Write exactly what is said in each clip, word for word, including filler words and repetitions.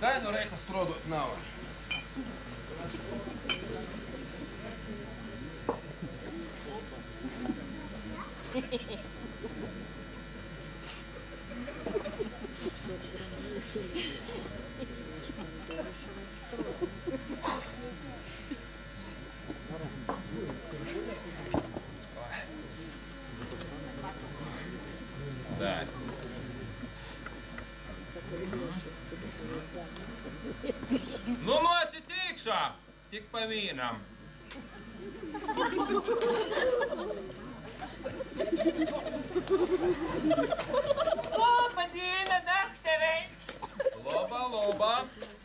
Tā nu reika strodot nav. Да. Nu, nāci tīkšā, tik pa vīnam. Loba diena, doktoreit! Loba, loba.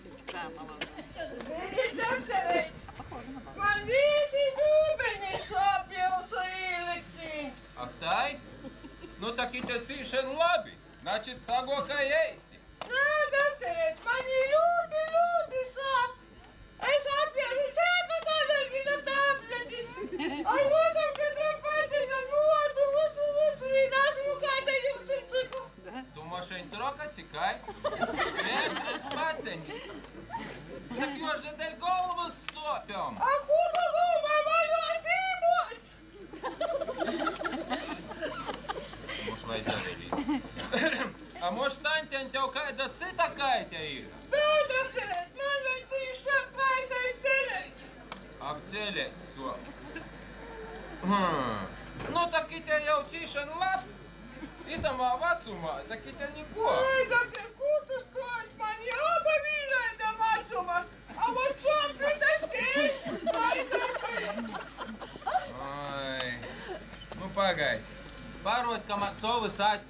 Zini, doktoreit, man visi zūbeni sāpjausa īlikti. Ak, tai? Nu, tak ite cīšana labi. Значит, sagoka ēsti. Nā, doktoreit, mani ļoti, ļoti sāp. Es apjēru cēka sadargina tabletis. Ar mūsam katram pārceļam nodu, visu, visu, nesmu kāda jūs ir piku. Tu mašaņ troka cikai? Četras paceņas. Tak još dēļ galvas sopjam. A kuba gumā man jūs nībos? Moš vajadzēja velīt. A moš taņteņ tev kāda cita kaite ir? Nā, doktorēt, man vajag cīši sāk mājasais ceļēt. Ak, ceļēt sop. Hmm. Nu, tak ite jau cīšana labi. Itamā vecumā, tak ite niko. Ai, doktor, kūtus kos man jāpavīlēta vecumā. A man sopni tas tēļ. Ai. Nu, pagaid. Pārot, ka man covas acis.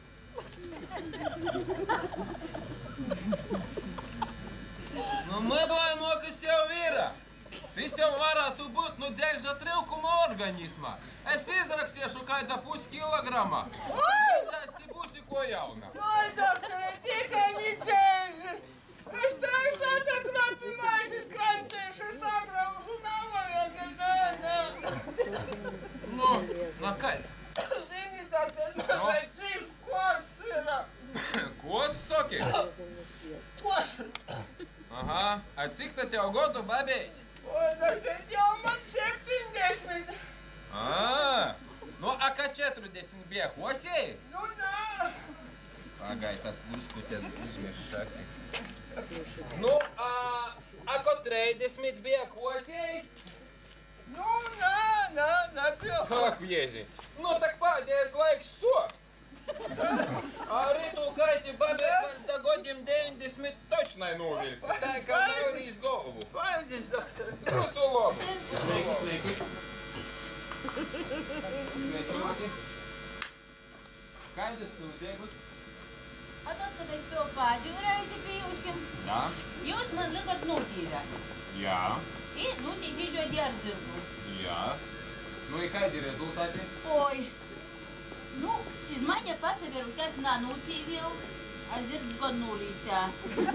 Nu, mydlaimo, kas jau yra. Vis jau varētu būt, nu, dzeļža trilkuma organismā. Es izrakstiešu kaida pus kilogramā. Es esi būsi ko jauna. Ai, doktore, tikai ni dzeļži. Es tā sataknapi maizes krancēšu, sagraužu navajag, nē, nē. Nu, na kaid? Zini, doktor, man vajag cīši kos yra. Kos, soki? Kos. Aha, a cik ta tev godu babei? Oi, doktor, jau man septiņdesmit. Ā, nu, a ka četrdesmit bija kosēji? Nu, nā. Pagai, tas drusku te uzmiršaci. Nu, a, a ko treidesmit bija kosēji? Nu, nā, nā, nepilnā. Ak, jēzi. Nu, tak pādējais laiks so. Arī tu kaiti babē, ka godiem deviņdesmit točnai novilksi. Tā kā nevarīs galvu. Paldies, doktor. Visu labu. Sveiki, sveiki. Sveiki. Kaidas sūdēgus? A tad, kad es to pēdējo reizi bijušim, Jā. jūs man likat notīrēt. Jā. I, nu, tīs izžoidi ar zirgu. Jā. Nu, i kādi rezultāti? Oi, nu, iz maņa pasaveru, kas nā notīvjau, a zirgs god nulīsā.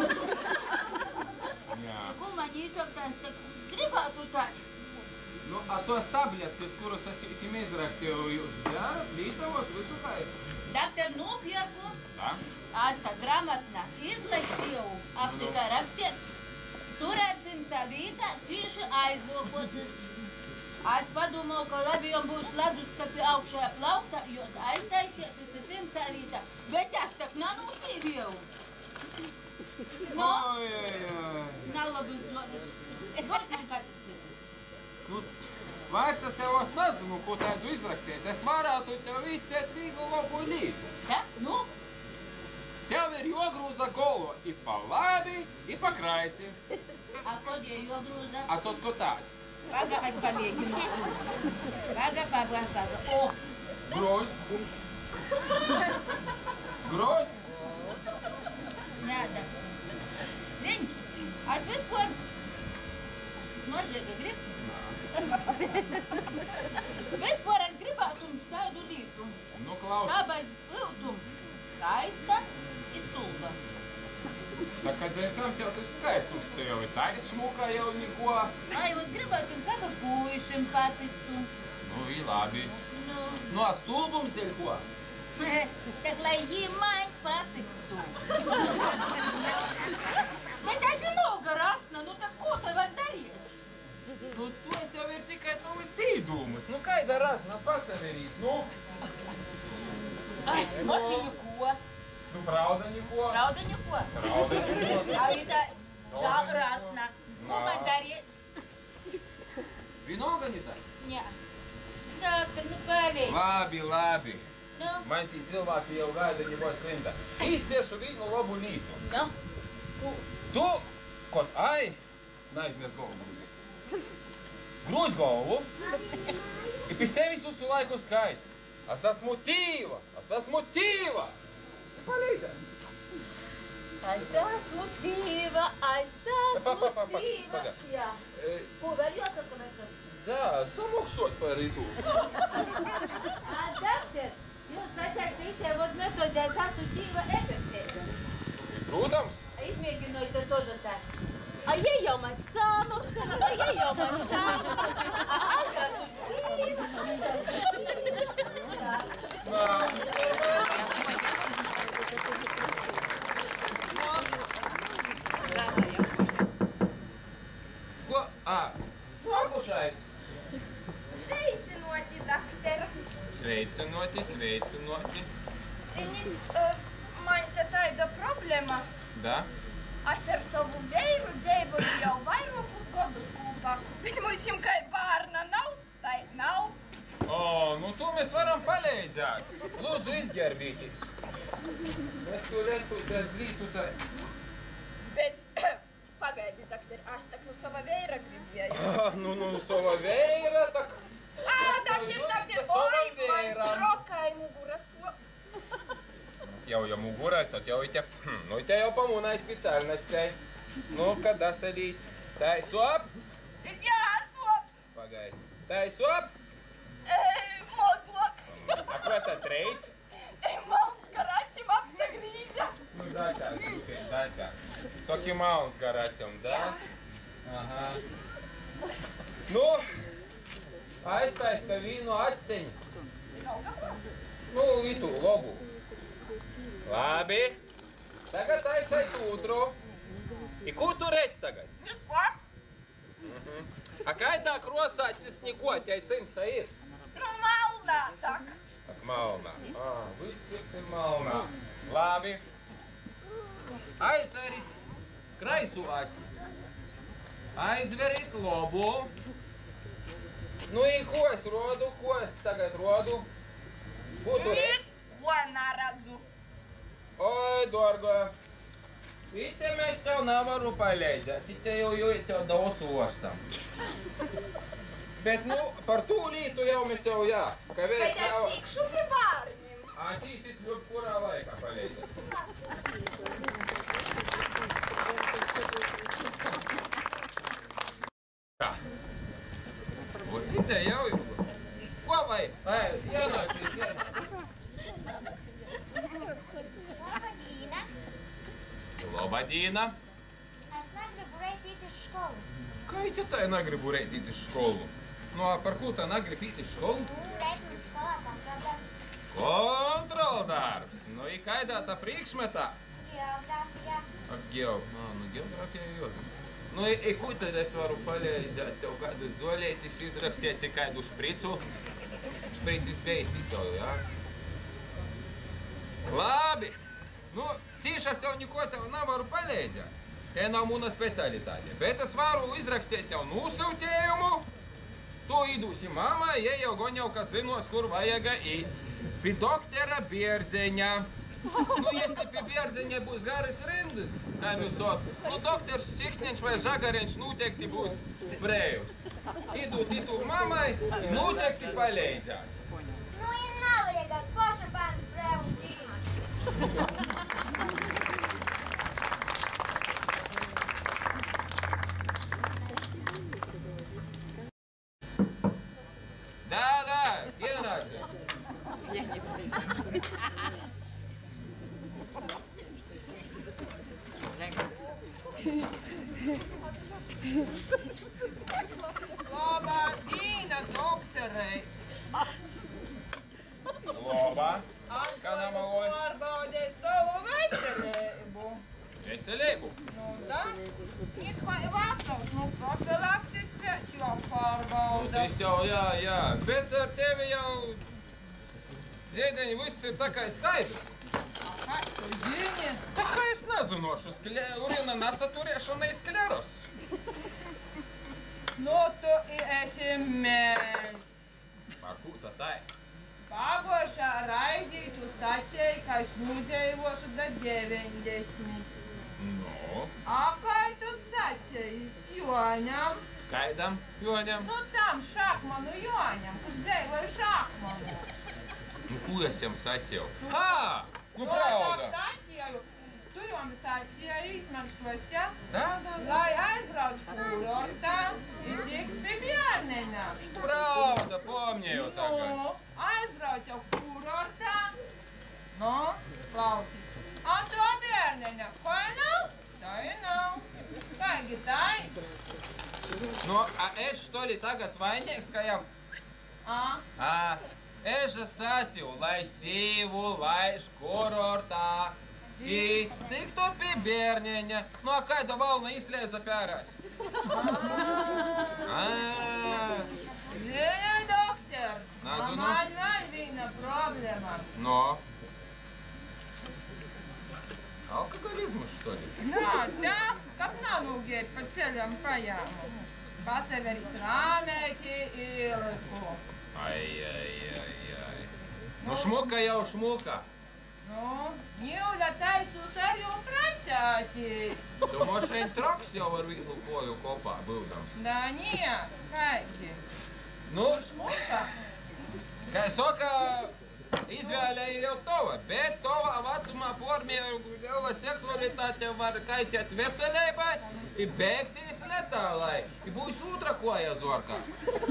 Jā. Ko man īsokās, tak gribētu tā. Nu, a tos tabletkas, kuras es jums izrakstīju, jūs dzerat, lītavot, visu kā ir? Doktor, nopirku, Tā. asta gramatna izlasīju, aptikā rakstiets. Turētim savītā cīši aizlopotas. Es padomāju, ka labi jau būs leduskapi augšā plaukta, jūs aiztaisieties ar tim savītā. Bet tas tak nanūtīvi jau. No, Oi, oi, oi. nav labas zvanas. Dod man kādas citas. Nu, vairs es jau es nezinu, ko tādu izrakstīt. Es varētu tev izsēt vīgu labu līti. Tā, nu? Tev ir jogrūza golo i pa labi, i pa kraisi. A kod je jogrūza? A tot ko tādi? Paga, es pamēģinu. Paga, paga, paga. O! Groz. Groz. Nāda. Zini, es vispār smaržēga grib. Vispār es gribētu tādu lītu. Nu, klaus. Tāpēc būtu skaista i stulba. Tā kā dēļ kam tev tas skaistums, te jau ir tādi smuka jau niko. Ai, un gribētu, kāda puišiem patiktu. Nu, i labi. Nu, Nu, a stulbums dēļ ko? tak lai jī man patiktu. Razna pasaverīs, nu? Ai, moči neko. Nu, pravda neko. Pravda neko. Pravda neko. Arī tā, tā Razna. Ko man darīt? Vinoga ne tā? Jā. Doktor, nu paliec. Labi, labi. Nu? Man tī cilvēki jau gaida nebūs klinta. Izciešu vienu labu lītu. Nu? Ko? Tu, kaut ai, neaizmies galvu grūzi. Grūz galvu. I pie sevis visu laiku skaiti. Es esmu tīva, es esmu tīva. Palīdzē. Es esmu tīva, es Pa, pa, pa, esmu pa, tīva. paga. Jā. E, Ko vēl jāsaka nekas? Da, samoksot par rītu. Ā, doktor, jūs vecais rītē vod metodē es esmu tīva efektīva. Protams. Izmēģinot to тоже tā. A ja jau man samoksava, a ja jau man samoksava. A es esmu tīva, es esmu tīva. Nā. Ko? Ā, pabušais. Sveicinoti, dakter. Sveicinoti, sveicinoti. Zinit, uh, man te taida problēma. Da? Es ar savu veiru dzīvoju jau vairākus gadus kopā, bet mums jau kā bērna nav, tai nav. O, nu tu mēs varam palīdzēt. Lūdzu, izģērbīties. Es tu lietu te blītu te. Bet, pagaidi, dakter, es tak nu sava veira gribēju. Ah, nu, nu, sava veira, tak. Ā, dakter, dakter, oi, man trokai mugura so. Jau, ja mugura, tad jau ite, hm, nu ite jau pamunai specialnostei. Nu, kada salīdz. Taisu ap. Jā, so. Pagaidi. Taisu ap. Mozok. A ko tad reic? Malns garacim apsagrīza. Nu, dasāk, tikai, dasāk. Soki malns garacim, da? Aha. Nu, aiztais, ka vīnu atsteņi. Nu, itu, lobu. Labi. Tagad aiztais otru. I ko tu reic tagad? Niko. A kaidā krosātis neko, ja timsa ir? Nu, malnā tak. Malnā. Ā, viss ir malnā. Labi. Aizverit kraisu aci. Aizverit lobu. Nu, i ko es rodu, ko es tagad rodu? Ko tu reic? Niko neredzu. Oi, dorgo. Ite mēs tev nevaru palīdzēt, ite jau jau tev daudz ostam. Bet, nu, par tū lītu jau mēs jau jā. Ka Bet vēs es jau... tikšu pie bārņiem. A, tīsit ļub kurā laikā palīdzēt. Tā. Un ite jau jau. Ko vai? Ai, ienācīt, ienācīt. Labadīna! Labadīna. Es negribu reitīt uz skolu. Kā ite tai negribu reitīt uz skolu? Nu, a par ko tā negribu īt uz skolu? Nu, reitīt skolā kontroldarbs. Kontroldarbs. Nu, i kaidā tā priekšmetā? Geogrāfijā. Ak, geog... Ā, nu, geogrāfija jāzina. Nu, i, i ko tad es varu palīdzēt tev kādu zolētis izrakstīt, cik kādu špricu? Špricis beistīt jau, jā? Labi. Nu, cīši es jau neko tev nevaru palīdzēt. Te nav mūna specialitāte. Bet es varu izrakstīt tev nosūtījumu. Tu idūsi mamai, ja jau gan jau kas zinos, kur vajaga īt. Pie doktora Bierzeņa. Nu, если pie Bierzeņa būs garas rindas, visot, nu, doktors Sirkņenš vai Žagariņš noteikti būs sprējus. Idūt itu mamai, noteikti palīdzās. Nu, ja nevajag, paša bērns brēvu tīmaši. Да, да, ienāci. Labadīna, doktorei! Labā. Kā namaloji? Pārbaudēt savu veselību. Veselību. Nu, da. It kā vasals, nu, profilaksis pēc jau Nu, pārbauda. tas jau, jā, jā. Bet ar tevi jau, Dzēdeņi, viss ir tā kā skaidrs. Kā tu zini? Tā kā es nezinošu, skle... urina nesaturēšana ir skleros. Nu, tu esi mēs. Ar ko tā tā ir? Pagošā raidī tu sacēji, ka es nudzīvošu da deviņdesmit. Nu? A kā tu sacēji? Joņam? Kaidam, Joņam? Nu tam šakmanu Joņam, kas dzīvoja šakmanu. Nu, ko es jam sacēju? Ā! Nu, To pravda! es sacēju. Tu jom sacēji, izmans klostā, Da, da, da. lai aizbrauc kurortā i tiks pie bjārnena. Pravda, pomņēju tagad. Nu, aizbrauc jau kurortā. Nu, klausies. A to bjārnena, ko nav? Tā ir nav. Taigi tai. Nu, a es što li tagad vainīgs, ka jam... A, Ā, es sacīju, lai sīvu laiž kurortā. I tiktu pie bērniņa. Nu, a kāda valna izslēdza pērās? Ā, zini, doktor, Nezinu. man vēl viena problēma. no. Alkoholizmus, što li? Jā, tā, kā nanūgiet pa ceļam pajāmu. Paseveris rāmēki ieliku. Ai, ai, ai, ai. Nu, šmuka jau šmuka. Nu, Ņūļa taisus ar jau precētīs. Tu mošaņ traks jau ar vienu koju kopā būdams. Da, nie, kaigi. Nu, Šmuka. kā saka, izvēle ir jau tova, bet tova vecumā formēla seksualitāte var kaitēt veselībai i beigties letālai. I būs otra koja zorkā.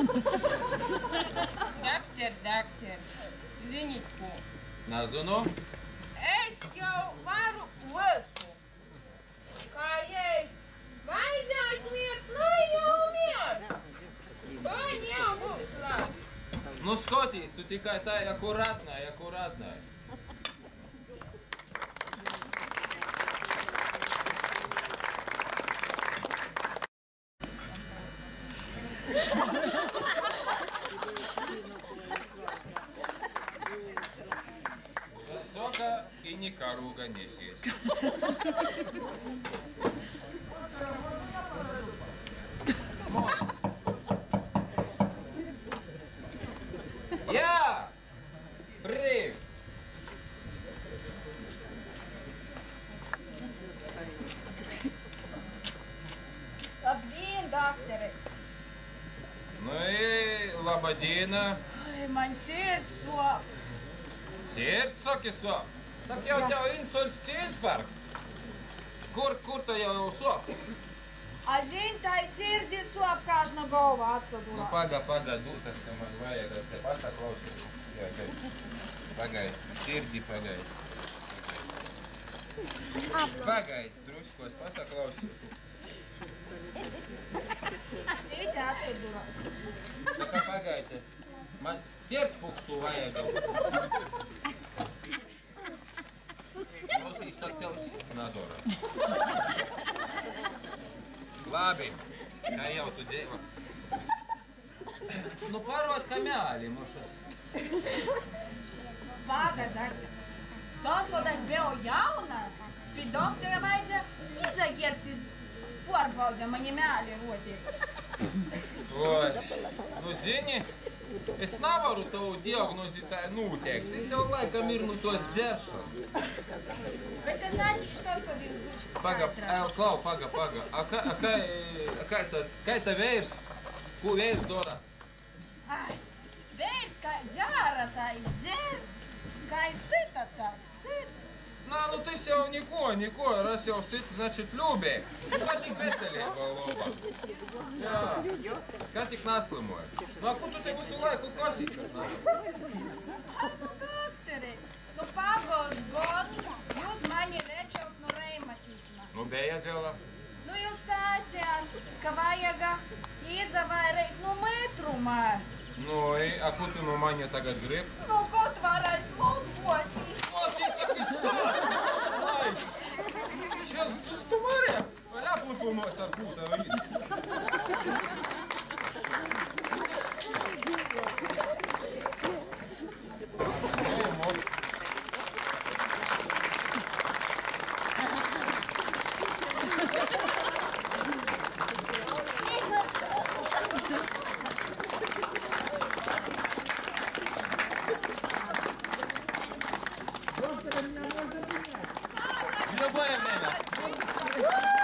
Doktor, doktor, zinīt ko. Nezinu. Es jau varu visu. Kā jai vajadzēs mirt, nu jau mirt. Un jau būs labi. Nu, skotīs, tu tikai tā akurātnai, akurātnai. Soka i nikarūga nesies. Jā! Brīv! Labdien, doktore! Nu, i labadiena! Ai, man sirds sop! Sirds saki sop! Tak jau tev insults ci infarkts! Kur, kur tu jau sop? A zini, tai sirdi sop, kā aš no galva Nu, atsadurās. paga, paga, dūtas, ka man vajag, es te pasaklausies. Jā, gaid. Pagaid, sirdi pagaid. Pagaid, drusku, es pasaklausies. Iti atsadurās. Tā kā pagaid, man sirds pukstu vajag. Klausīs, tak tev sirds nadora. Labi, kā jau tu dzīvo. Nu, parod, ka mēli mušas. Paga, daktar. Tos, kad es biju jauna, pie doktora vajadzēja izagirtis pārbauda mani mēli roti. Oi, nu zini, es nevaru tavu diagnozi tā noteikt. Es jau laikam ir nu tos dzeršanas. Bet es attīšu to, kad jūs būšat Paga, skaidrā. ej, klau, paga, paga. A kā, a kā, a kā tā, kā tā vērs? Ko vērs dara? Ai, vērs, kā dzēra, tā ir dzer, kā sita, tā sit. Nā, nu tas jau niko, niko, ras jau sit, значит, ļubē. Kā tik veselība loba. Jā, kā tik naslimoja. Nu, a ko tu te visu laiku klausīsies? Nu, doktore, nu pagošu godu jūs mani lečot no reimatisma. Nu, bija dzēla. Nu, jūs sācījāt, ka vajag izavairīt no metrumā. Nu, i, a ko tu no mani tagad grib? Nu, kaut varēs mozgotīs. Nosis таки сам! Ай! Сейчас застумаря! Ляпнупимось, Аркута, В любое время.